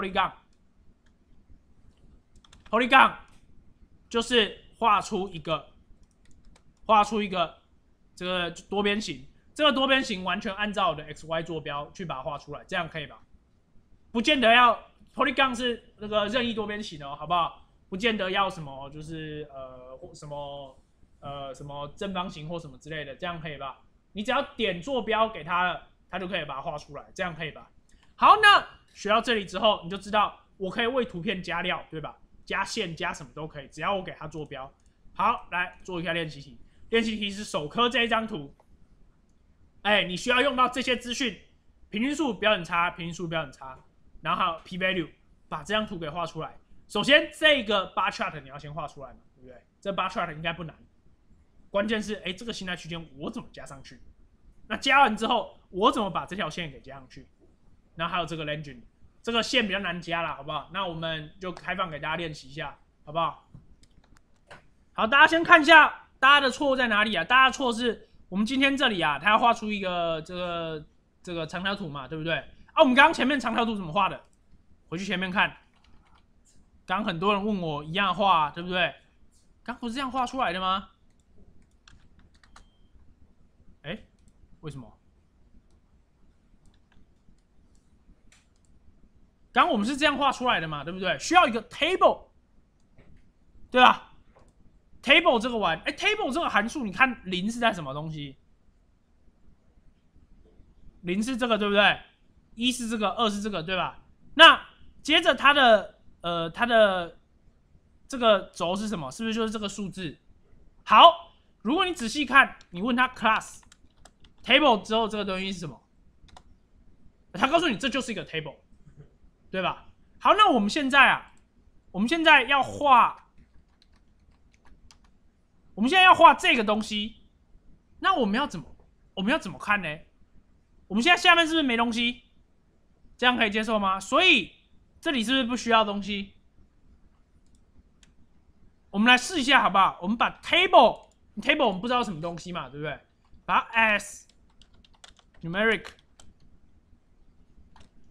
polygon。Polygon 就是画出一个，画出一个这个多边形，这个多边形完全按照我的 x y 坐标去把它画出来，这样可以吧？不见得要 Polygon 是那个任意多边形哦，好不好？不见得要什么就是呃或什么呃什么正方形或什么之类的，这样可以吧？你只要点坐标给它了，它就可以把它画出来，这样可以吧？好，那学到这里之后，你就知道我可以为图片加料，对吧？加线加什么都可以，只要我给它坐标。好，来做一下练习题。练习题是首科这一张图，哎，你需要用到这些资讯：平均数、标准差、平均数、标准差，然后还有 p value， 把这张图给画出来。首先，这个 bar chart 你要先画出来嘛，对不对？这 bar chart 应该不难，关键是哎，这个信赖区间我怎么加上去？那加完之后，我怎么把这条线给加上去？然后还有这个 Langevin。这个线比较难加啦，好不好？那我们就开放给大家练习一下，好不好？好，大家先看一下大家的错在哪里啊？大家的错是我们今天这里啊，他要画出一个这个这个长条图嘛，对不对？啊，我们刚刚前面长条图怎么画的？回去前面看。刚刚很多人问我一样画，对不对？刚不是这样画出来的吗？哎，为什么？刚刚我们是这样画出来的嘛，对不对？需要一个 table， 对吧 ？table 这个玩，哎 ，table 这个函数，你看零是在什么东西？零是这个，对不对？一是这个，二是这个，对吧？那接着它的呃它的这个轴是什么？是不是就是这个数字？好，如果你仔细看，你问他 class table 之后这个东西是什么？他告诉你这就是一个 table。对吧？好，那我们现在啊，我们现在要画，我们现在要画这个东西，那我们要怎么，我们要怎么看呢？我们现在下面是不是没东西？这样可以接受吗？所以这里是不是不需要东西？我们来试一下好不好？我们把 table table 我们不知道什么东西嘛，对不对？把它 as numeric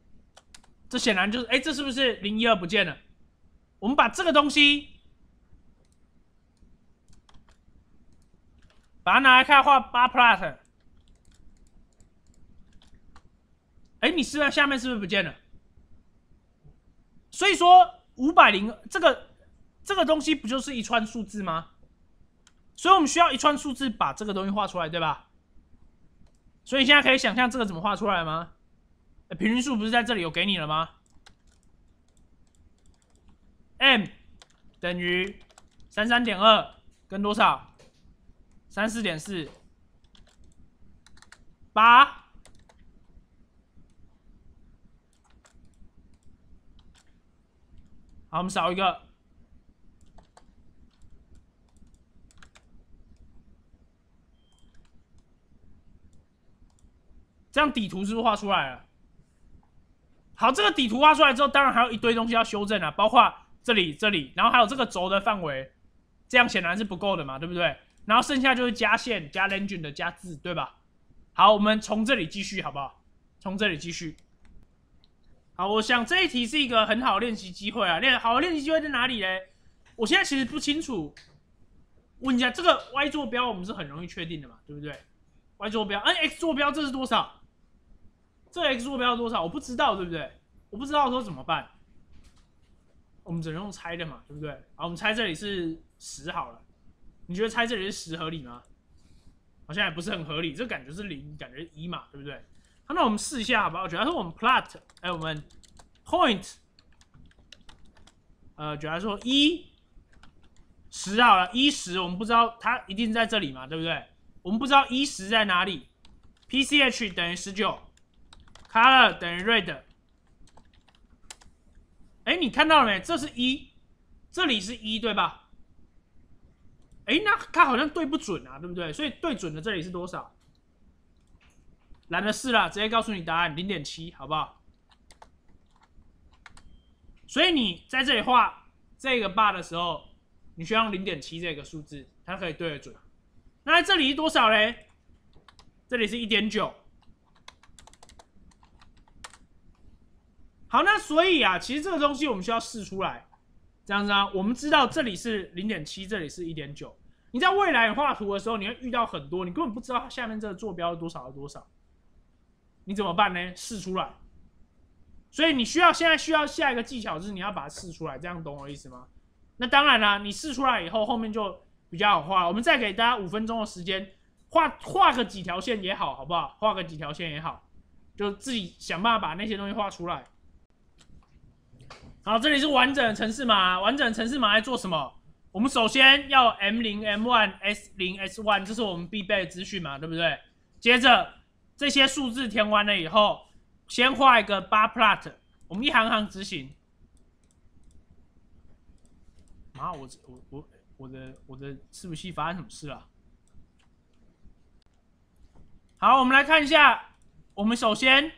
这显然就是，哎，这是不是零一二不见了？我们把这个东西，把它拿来看画八 plot。哎，你试看下面是不是不见了？所以说五百零这个这个东西不就是一串数字吗？所以我们需要一串数字把这个东西画出来，对吧？所以你现在可以想象这个怎么画出来吗？平均数不是在这里有给你了吗 ？m 等于三三点二跟多少？三四点四，八。好，我们少一个。这样底图是不是画出来了？好，这个底图画出来之后，当然还有一堆东西要修正啊，包括这里、这里，然后还有这个轴的范围，这样显然是不够的嘛，对不对？然后剩下就是加线、加 legend 的、加字，对吧？好，我们从这里继续，好不好？从这里继续。好，我想这一题是一个很好的练习机会啊。练好的练习机会在哪里嘞？我现在其实不清楚。问一下，这个 y 坐标我们是很容易确定的嘛，对不对 ？y 坐标，嗯 x 坐标这是多少？这个 x 坐标多少？我不知道，对不对？我不知道说怎么办。我们只能用猜的嘛，对不对？好，我们猜这里是十好了。你觉得猜这里是十合理吗？好像也不是很合理，这感觉是零，感觉一嘛，对不对？好，那我们试一下好不好？假如说我们 plot， 哎，我们 point， 呃，假如说一十好了，一十我们不知道它一定在这里嘛，对不对？我们不知道一十在哪里 ，P C H 等于十九 ，color 等于 red。哎，你看到了没？这是一，这里是一，对吧？哎，那它好像对不准啊，对不对？所以对准的这里是多少？懒得试了，直接告诉你答案，零点七，好不好？所以你在这里画这个 bar 的时候，你需要用零点七这个数字，它可以对得准。那在这里是多少嘞？这里是一点九。好，那所以啊，其实这个东西我们需要试出来，这样子啊，我们知道这里是零点七，这里是一点九。你在未来画图的时候，你会遇到很多，你根本不知道下面这个坐标是多少是多少，你怎么办呢？试出来。所以你需要现在需要下一个技巧，就是你要把它试出来，这样懂我意思吗？那当然啦，你试出来以后，后面就比较好画。我们再给大家五分钟的时间，画画个几条线也好，好不好？画个几条线也好，就自己想办法把那些东西画出来。好，这里是完整的程式码，完整的程式码在做什么？我们首先要 M 零、M 一、S 零、S 一，这是我们必备的资讯嘛，对不对？接着这些数字填完了以后，先画一个 bar plot， 我们一行行执行。啊，我我我我的我的伺服器发生什么事了？好，我们来看一下，我们首先。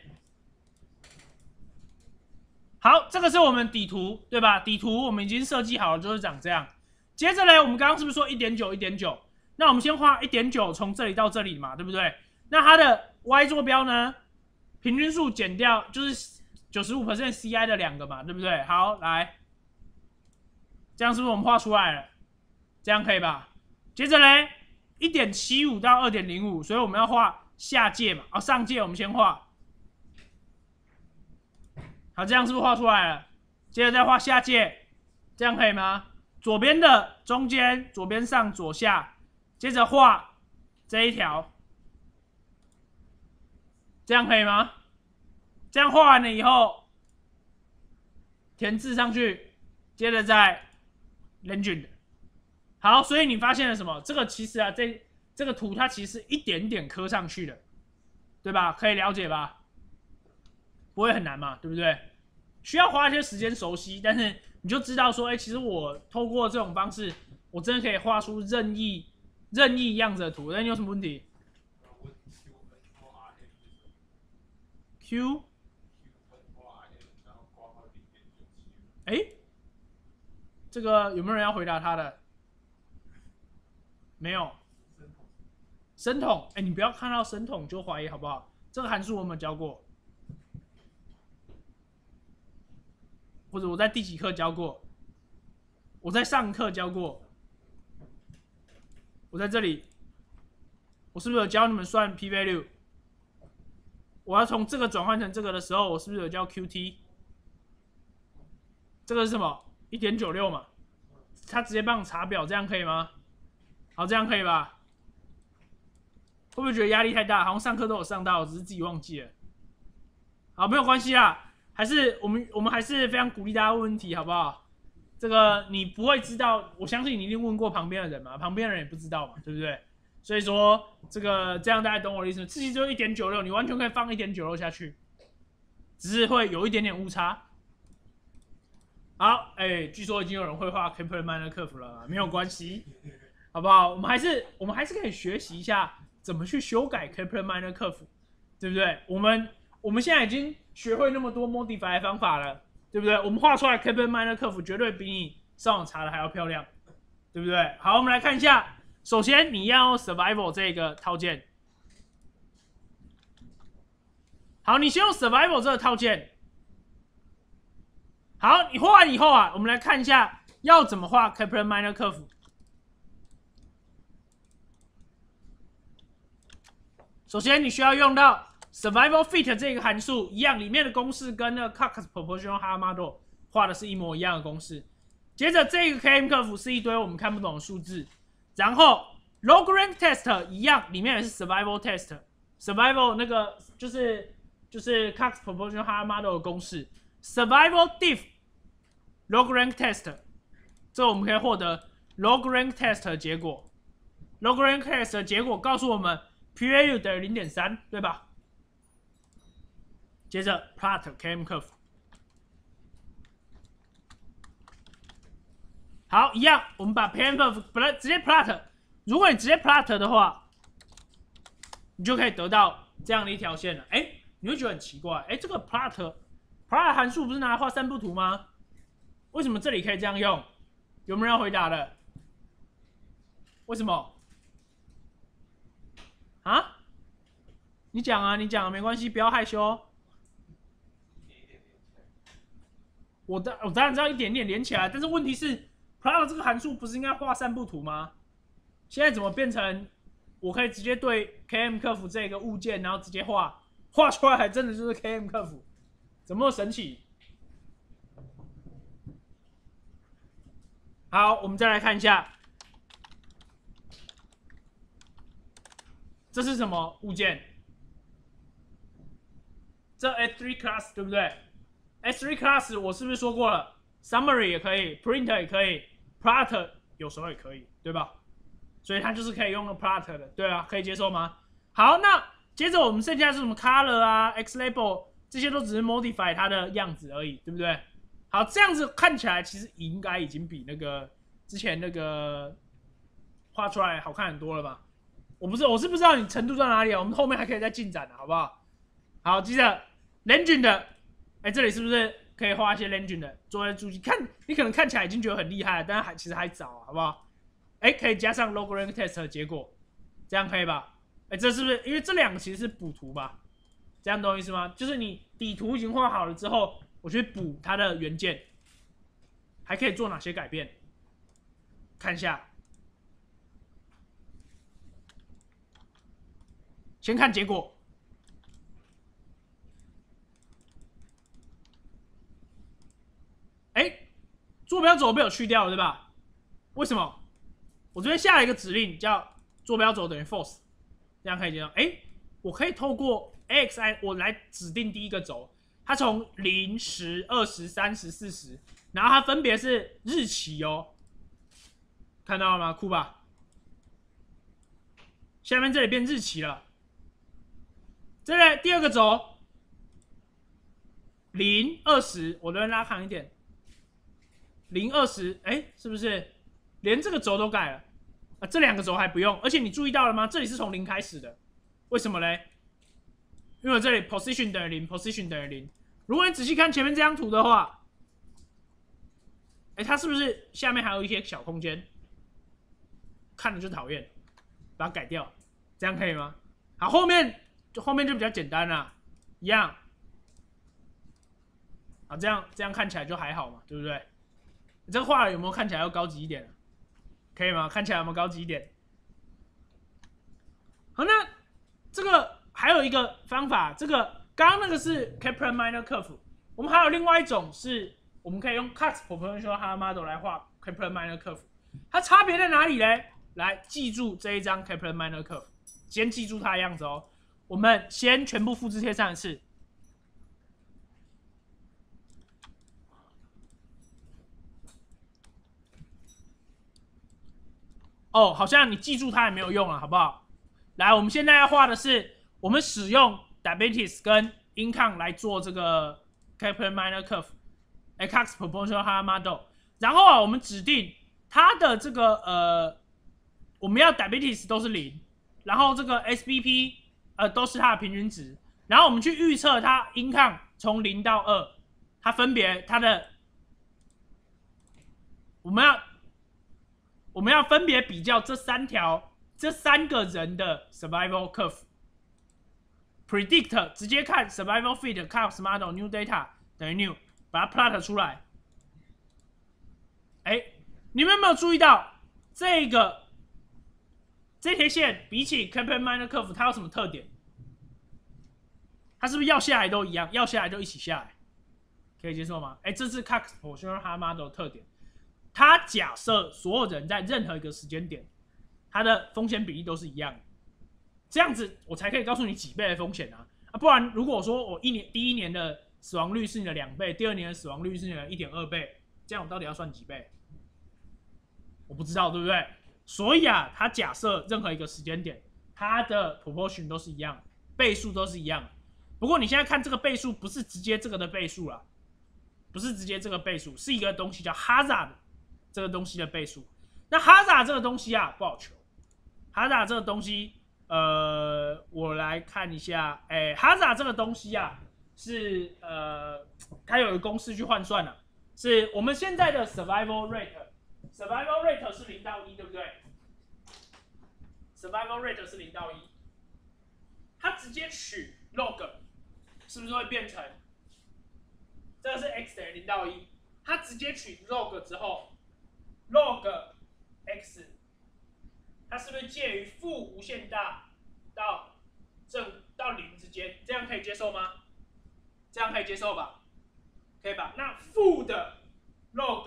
好，这个是我们底图，对吧？底图我们已经设计好了，就是长这样。接着呢，我们刚刚是不是说一点九、一点九？那我们先画一点九，从这里到这里嘛，对不对？那它的 y 坐标呢？平均数减掉就是九十五 percent C I 的两个嘛，对不对？好，来，这样是不是我们画出来了？这样可以吧？接着呢， 一点七五 到 二点零五， 所以我们要画下界嘛，啊，上界我们先画。好，这样是不是画出来了？接着再画下界，这样可以吗？左边的中间，左边上，左下，接着画这一条，这样可以吗？这样画完了以后，填字上去，接着再 legend。好，所以你发现了什么？这个其实啊，这这个图它其实一点点刻上去的，对吧？可以了解吧？不会很难嘛，对不对？需要花一些时间熟悉，但是你就知道说，哎，其实我透过这种方式，我真的可以画出任意任意样子的图。那你有什么问题 ？Q， 哎，这个有没有人要回答他的？没有。神统，哎，你不要看到神统就怀疑好不好？这个函数我们教过。 或者我在第几课教过？我在上课教过。我在这里，我是不是有教你们算 p value？ 我要从这个转换成这个的时候，我是不是有教 qt？ 这个是什么？ 一点九六 嘛，他直接帮你查表，这样可以吗？好，这样可以吧？会不会觉得压力太大？好像上课都有上到，只是自己忘记了。好，没有关系啦，还是我们我们还是非常鼓励大家问问题，好不好？这个你不会知道，我相信你一定问过旁边的人嘛，旁边的人也不知道嘛，对不对？所以说这个这样大家懂我的意思，自己就 一点九六， 你完全可以放 一点九六 下去，只是会有一点点误差。好，哎、欸，据说已经有人会画 Kepler Minor Curve 了，没有关系，好不好？我们还是我们还是可以学习一下怎么去修改 Kepler Minor Curve， 对不对？我们我们现在已经学会那么多 modify 的方法了，对不对？我们画出来 Kepler Minor Curve 绝对比你上网查的还要漂亮，对不对？好，我们来看一下，首先你要用 Survival 这个套件，好，你先用 Survival 这个套件。好，你画完以后啊，我们来看一下要怎么画 Kepler Minor Curve。首先，你需要用到 Survival Fit 这个函数，一样，里面的公式跟那个 Cox Proportional Higher Model 画的是一模一样的公式。接着，这个 K M Curve 是一堆我们看不懂的数字，然后 Log Rank Test 一样，里面也是 Survival Test，Survival 那个就是就是 Cox Proportional Higher Model 的公式 ，Survival Diff。Log Rank Test， 这我们可以获得 Log Rank Test 的结果。Log Rank Test 的结果告诉我们 p value 等于 零点三， 对吧？接着 Plot K M Curve， 好，一样，我们把 K M Curve 本来直接 Plot， 如果你直接 Plot 的话，你就可以得到这样的一条线了。哎，你会觉得很奇怪，哎，这个 Plot Plot 函数不是拿来画三步图吗？为什么这里可以这样用？有没有人要回答的？为什么？啊？你讲啊，你讲啊，没关系，不要害羞。我当我当然知道一点点连起来，但是问题是 ，Plot 这个函数不是应该画三步图吗？现在怎么变成我可以直接对 K M Curve 这个物件，然后直接画，画出来还真的就是 K M Curve， 怎么那么神奇？好，我们再来看一下，这是什么物件？这 S 三 class 对不对 ？S 三 class 我是不是说过了 ？Summary 也可以 ，Print 也可以 ，Plot 有时候也可以，对吧？所以它就是可以用 Plot 的，对啊，可以接受吗？好，那接着我们剩下是什么 Color 啊 ，X Label 这些都只是 modify 它的样子而已，对不对？好，这样子看起来其实应该已经比那个之前那个画出来好看很多了吧？我不是，我是不知道你程度在哪里啊？我们后面还可以再进展的，好不好？好，接着 Legend 的，哎，这里是不是可以画一些 Legend 的作为注记？看你可能看起来已经觉得很厉害了，但是还其实还早，好不好？哎，可以加上 Log Rank Test 的结果，这样可以吧？哎，这是不是因为这两个其实是补图吧？这样懂我意思吗？就是你底图已经画好了之后，我去补它的元件，还可以做哪些改变？看一下，先看结果。哎，坐标轴被我去掉了，对吧？为什么？我这边下了一个指令叫坐标轴等于 false， 这样可以接受。哎，我可以透过 A X I 我来指定第一个轴，它从零、十、二十、三十、四十，然后它分别是日期哦，看到了吗？酷吧？下面这里变日期了。这里第二个轴，零、二十，我这边拉长一点，零、二十，哎，是不是连这个轴都改了？啊，这两个轴还不用，而且你注意到了吗？这里是从零开始的，为什么嘞？因为我这里 position 等于零 ，position 等于零。如果你仔细看前面这张图的话，哎，它是不是下面还有一些小空间？看着就讨厌，把它改掉，这样可以吗？好，后面就后面就比较简单了，一样。 啊，这样这样看起来就还好嘛，对不对？这个画有没有看起来要高级一点？可以吗？看起来有没有高级一点？好，那这个还有一个方法，这个刚刚那个是 Kaplan-Meier curve， 我们还有另外一种是，我们可以用 Cox proportional Hazard model 来画 Kaplan-Meier curve， 它差别在哪里嘞？来记住这一张 Kaplan-Meier curve， 先记住它的样子哦。我们先全部复制贴上一次。哦，好像你记住它也没有用了，好不好？来，我们现在要画的是，我们使用 diabetes 跟 income 来做这个 Kaplan-Meier curve， 哎 ，Cox proportional Hazard model。然后啊，我们指定它的这个呃，我们要 diabetes 都是零，然后这个 S B P 呃都是它的平均值，然后我们去预测它 income 从零到二，它分别它的，我们要。我们要分别比较这三条、这三个人的 survival curve。predict 直接看 survival fit Cox model new data 等于 new， 把它 plot 出来。哎，你们有没有注意到这个这条线比起 Kaplan-Meier curve 它有什么特点？它是不是要下来都一样？要下来就一起下来，可以接受吗？哎，这是 Cox proportional Hazard model 的特点。它假设所有人在任何一个时间点，它的风险比例都是一样的，这样子我才可以告诉你几倍的风险啊！啊，不然如果说我一年第一年的死亡率是你的两倍，第二年的死亡率是你的一点二倍，这样我到底要算几倍？我不知道，对不对？所以啊，它假设任何一个时间点，它的 proportion 都是一样，倍数都是一样。不过你现在看这个倍数，不是直接这个的倍数啦，不是直接这个倍数，是一个东西叫 hazard。这个东西的倍数，那 Hazard 这个东西啊不好求。Hazard 这个东西，呃，我来看一下，哎 ，Hazard 这个东西啊，是呃，它有一个公式去换算的、啊，是我们现在的 survival rate，survival rate 是零到一，对不对 ？survival rate 是零到一，它直接取 log， 是不是会变成？这个是 x 等于零到一，它直接取 log 之后。log x， 它是不是介于负无限大到正到零之间？这样可以接受吗？这样可以接受吧？可以吧？那负的 log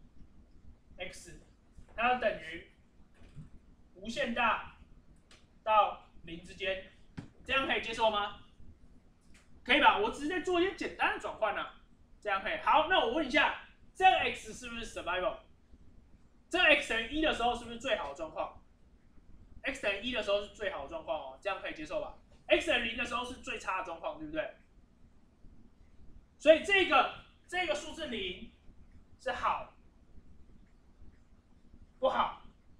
x， 它等于无限大到零之间，这样可以接受吗？可以吧？我只是在做一些简单的转换啊，这样可以。好，那我问一下，这样 x 是不是 survival？这 x 等于一的时候是不是最好的状况 ？x 等于一的时候是最好的状况哦，这样可以接受吧 ？x 等于零的时候是最差的状况，对不对？所以这个这个数字零是好，不好，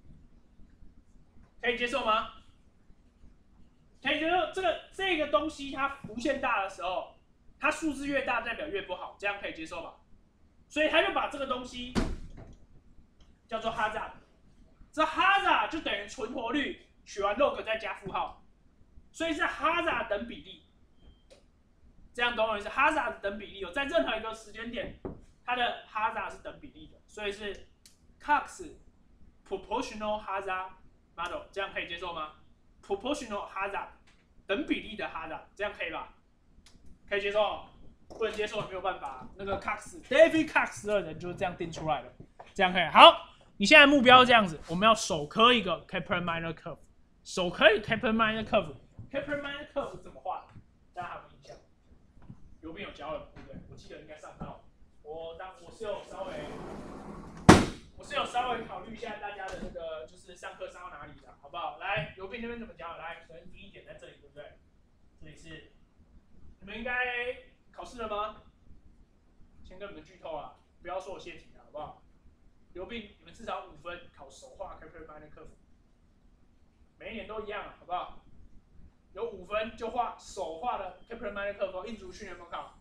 可以接受吗？可以接受。这个这个东西它无限大的时候，它数字越大代表越不好，这样可以接受吧？所以他就把这个东西。叫做 hazard， 这 hazard 就等于存活率取完 log 再加负号，所以是 hazard 等比例。这样懂我意思 ？hazard 等比例哦，在任何一个时间点，它的 hazard 是等比例的，所以是 Cox proportional hazard model， 这样可以接受吗 ？proportional hazard 等比例的 hazard， 这样可以吧？可以接受，不能接受也没有办法。那个 Cox David Cox 的人就是这样定出来的，这样可以好。你现在目标是这样子，我们要手刻一个 Kaplan-Meier curve， 手刻一个 Kaplan-Meier curve，Kaplan-Meier curve 怎么画？大家还有印象？有没有教了，对不对？我记得应该上到。我当我是有稍微，我是有稍微考虑一下大家的那个，就是上课上到哪里的，好不好？来，刘斌这边怎么教？来，首先第一点在这里，对不对？这里是，你们应该考试了吗？先跟你们剧透啊，不要说我泄题了，好不好？刘斌，你们至少五分考手画 Kaplan-Meier curve， 每一年都一样，好不好？有五分就画手画的 Kaplan-Meier curve， 印族训有没有考？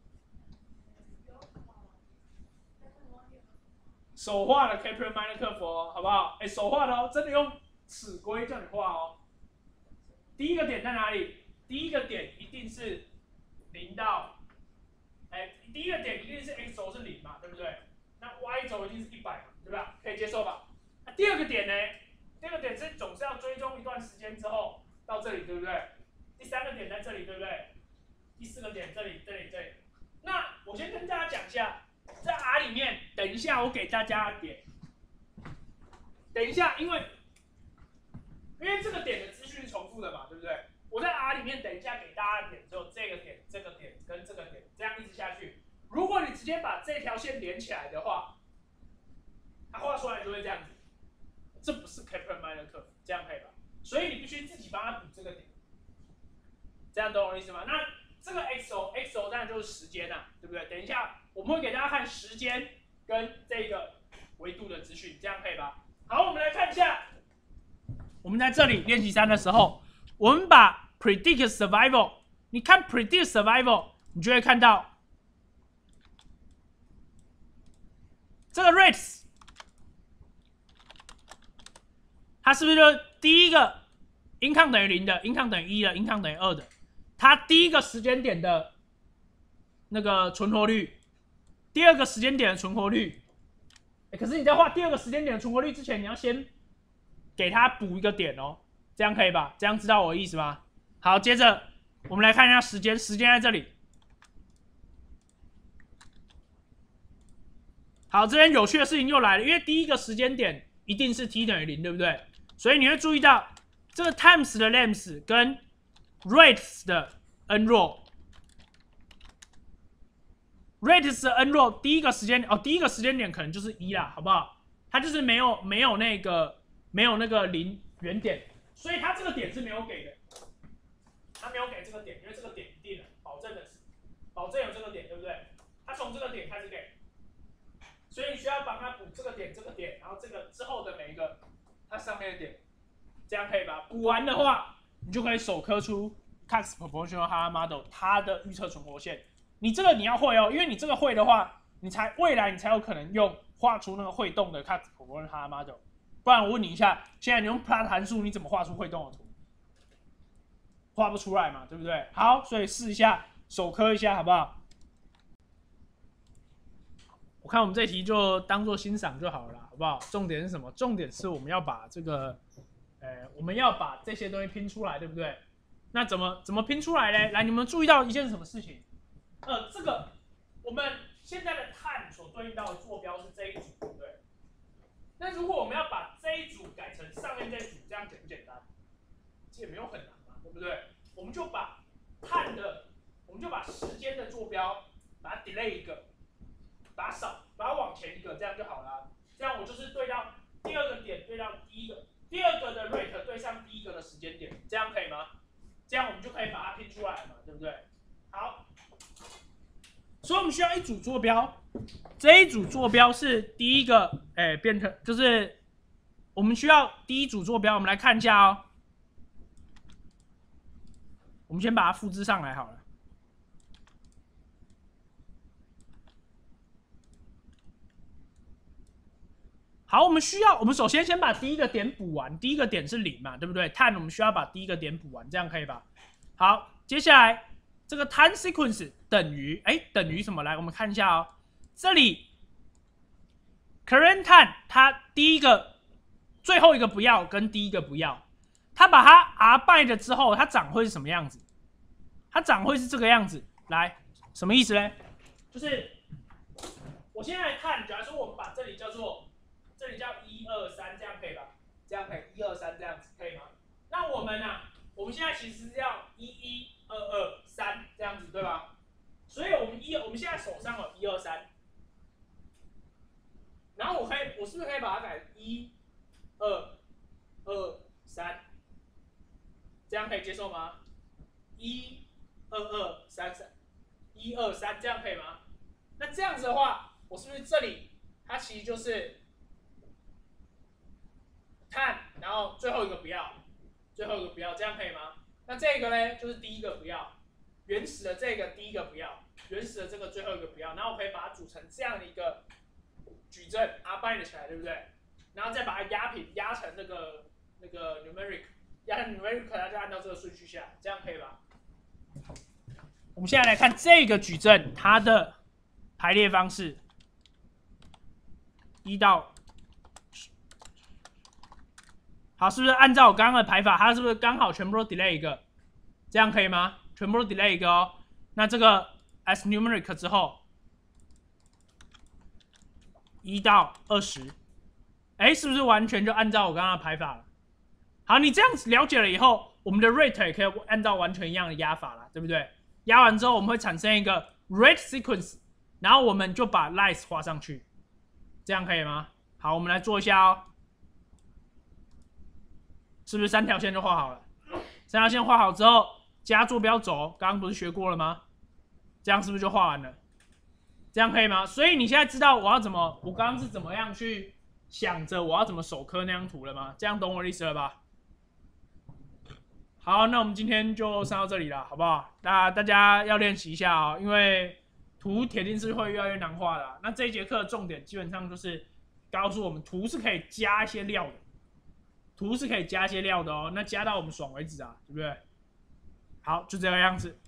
手画的 Kaplan-Meier curve 哦，好不好？哎，手画的哦，真的用尺规叫你画哦。第一个点在哪里？第一个点一定是零到哎，第一个点一定是 x 轴是零嘛，对不对？那 y 轴一定是一百嘛，对吧？可以接受吧？那第二个点呢？第二个点是总是要追踪一段时间之后到这里，对不对？第三个点在这里，对不对？第四个点这里，这里，这里。那我先跟大家讲一下，在 R 里面，等一下我给大家点。等一下，因为因为这个点的资讯是重复的嘛，对不对？我在 R 里面等一下给大家的点只有这个点、这个点跟这个点，这样一直下去。如果你直接把这条线连起来的话，它画出来就会这样子。这不是 Kaplan-Meier curve， 这样可以吧？所以你必须自己帮它补这个点，这样懂我意思吗？那这个 x 轴 x 轴当然就是时间啊，对不对？等一下我们会给大家看时间跟这个维度的资讯，这样可以吧？好，我们来看一下，我们在这里练习三的时候，我们把 predict survival， 你看 predict survival， 你就会看到这个 rates， 它是不是就第一个 income 等于零的 ，income 等于一的 ，income 等于二的，它第一个时间点的那个存活率，第二个时间点的存活率。可是你在画第二个时间点的存活率之前，你要先给它补一个点哦，这样可以吧？这样知道我的意思吗？好，接着我们来看一下时间，时间在这里。好，这边有趣的事情又来了，因为第一个时间点一定是 t 等于零，对不对？所以你会注意到这个 times 的 length 跟 rates 的 n row。rates 的 n row 第一个时间哦，第一个时间点可能就是一啦，好不好？它就是没有没有那个没有那个零原点，所以它这个点是没有给的，它没有给这个点，因为这个点一定了，保证的是，保证有这个点，对不对？它从这个点开始给，所以你需要帮它补这个点、这个点，然后这个之后的每一个它上面的点，这样可以吧？补完的话，你就可以手刻出 Cox Proportional Hara Model 它的预测存活线。你这个你要会哦，因为你这个会的话，你才未来你才有可能用画出那个会动的 Cox Proportional Hara Model。不然我问你一下，现在你用 plot 函数，你怎么画出会动的图？画不出来嘛，对不对？好，所以试一下，手刻一下，好不好？我看我们这题就当做欣赏就好了，好不好？重点是什么？重点是我们要把这个，呃，我们要把这些东西拼出来，对不对？那怎么怎么拼出来呢？来，你们注意到一件什么事情？呃，这个我们现在的碳所对应到的坐标是这一组，对不对？那如果我们要把这一组改成上面这一组，这样简不简单？这也没有很难嘛，对不对？我们就把碳的，我们就把时间的坐标，把它 delay 一个，把它少，把它往前一个，这样就好了。这样我就是对到第二个点对到第一个，第二个的 rate 对上第一个的时间点，这样可以吗？这样我们就可以把它拼出来了嘛，对不对？好。所以我们需要一组坐标，这一组坐标是第一个，哎、欸，变成就是我们需要第一组坐标，我们来看一下哦。我们先把它复制上来好了。好，我们需要，我们首先先把第一个点补完，第一个点是零嘛，对不对？碳我们需要把第一个点补完，这样可以吧？好，接下来。这个 time sequence 等于哎等于什么？来，我们看一下哦。这里 current time 它第一个最后一个不要跟第一个不要，它把它 R bind 之后，它长会是什么样子？它长会是这个样子。来，什么意思呢？就是我现在来看，假如说我们把这里叫做这里叫一二三，这样可以吧？这样可以，一二三这样子可以吗？那我们呢、啊？我们现在其实是要一一二二三这样子，对吧？所以我们一，我们现在手上有一二三，然后我可以，我是不是可以把它改一二二三？这样可以接受吗？一二二三三，一二三，这样可以吗？那这样子的话，我是不是这里它其实就是碳，然后最后一个不要。最后一个不要，这样可以吗？那这个呢，就是第一个不要，原始的这个第一个不要，原始的这个最后一个不要，然后我可以把它组成这样的一个矩阵 ，R bind 起来，对不对？然后再把它压平，压成那个那个 numeric， 压成 numeric， 它就按照这个顺序下来，这样可以吧？ 我们现在来看这个矩阵它的排列方式，一到十，好，是不是按照我刚刚的排法，它是不是刚好全部都 delay 一个？这样可以吗？全部都 delay 一个哦。那这个 as numeric 之后，一到二十，哎，是不是完全就按照我刚刚的排法了？好，你这样子了解了以后，我们的 rate 也可以按照完全一样的压法了，对不对？压完之后，我们会产生一个 rate sequence， 然后我们就把 lines 画上去，这样可以吗？好，我们来做一下哦，是不是三条线就画好了？三条线画好之后，加坐标轴，刚刚不是学过了吗？这样是不是就画完了？这样可以吗？所以你现在知道我要怎么，我刚刚是怎么样去想着我要怎么手刻那张图了吗？这样懂我的意思了吧？好，那我们今天就上到这里了，好不好？那大家要练习一下哦，因为图铁定是会越来越难画的。那这一节课的重点基本上就是告诉我们，图是可以加一些料的，图是可以加一些料的哦。那加到我们爽为止啊，对不对？好，就这个样子。